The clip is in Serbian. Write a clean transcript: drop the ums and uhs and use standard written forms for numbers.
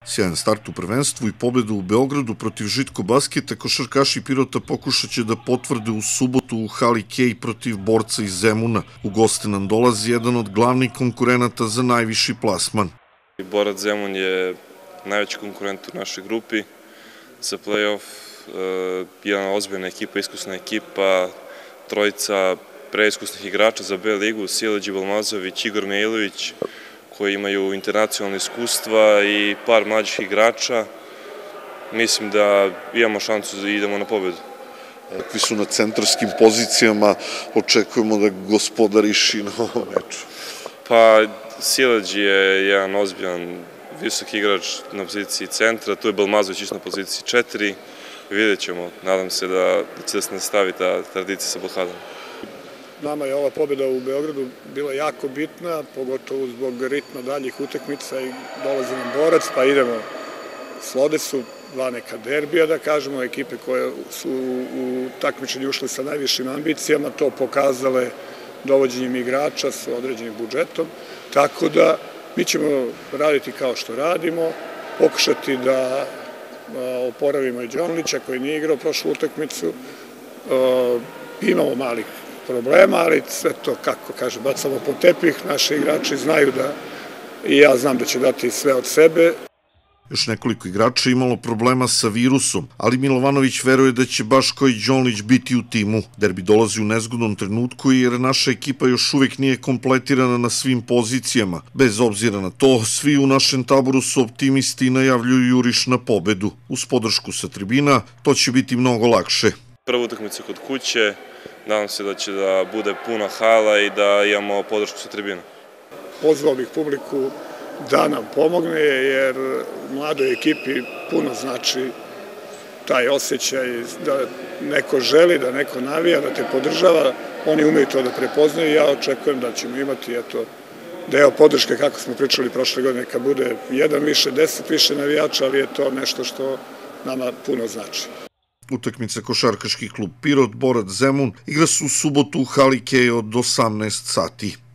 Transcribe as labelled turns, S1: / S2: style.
S1: Sjajan start u prvenstvu i pobedu u Beogradu protiv Žitko basketa košarkaši Pirota pokušat će da potvrde u subotu u hali Kej protiv borca iz Zemuna. U goste nam dolazi jedan od glavnih konkurenata za najviši plasman.
S2: Borac Zemun je najveći konkurent u našoj grupi za play-off. Jedna ozbiljna ekipa, iskusna ekipa, trojica preiskusnih igrača za B ligu, Sileđi Balmazović, Igor Mejlović, koji imaju internacionalne iskustva i par mlađih igrača. Mislim da imamo šansu da idemo na pobedu.
S1: Kakvi su na centarskim pozicijama, očekujemo da gospodariš i na ovom meču?
S2: Pa, Sileđi je jedan ozbiljan visok igrač na poziciji centra, tu je Balmazović isto na poziciji 4. Vidjet ćemo, nadam se da će se nastavi ta tradicija sa blokadom.
S3: Nama je ova pobjeda u Beogradu bila jako bitna, pogotovo zbog ritma daljih utakmica i dolazi nam Borac, pa idemo s Lodesu, dva neka derbija, da kažemo, ekipe koje su u takmičenju ušle sa najvišim ambicijama, to pokazale dovođenjem igrača sa određenim budžetom, tako da mi ćemo raditi kao što radimo, pokušati da oporavimo i Đonlića koji nije igrao prošlu utakmicu, imamo malih problema, ali sve to, kako kaže, bacamo po tepih, naši igrači znaju da, i ja znam da će dati sve od sebe.
S1: Još nekoliko igrača imalo problema sa virusom, ali Milovanović veruje da će baš kao i Đonlić biti u timu. Derbi dolazi u nezgodnom trenutku jer naša ekipa još uvek nije kompletirana na svim pozicijama. Bez obzira na to, svi u našem taboru su optimisti i najavljuju juriš na pobedu. Uz podršku sa tribina, to će biti mnogo lakše.
S2: Prva utakmica kod kuće, nadam se da će da bude puna hala i da imamo podršku sa tribina.
S3: Pozvao bih publiku da nam pomogne, jer mladoj ekipi puno znači taj osjećaj da neko želi, da neko navija, da te podržava. Oni umeju to da prepoznaju i ja očekujem da ćemo imati deo podrške, kako smo pričali prošle godine, kad bude 1 više, 10 više navijača, ali je to nešto što nama puno znači.
S1: Utakmica košarkaški klub Pirot, Borac Zemun igra se u subotu u hali Kej od 18 sati.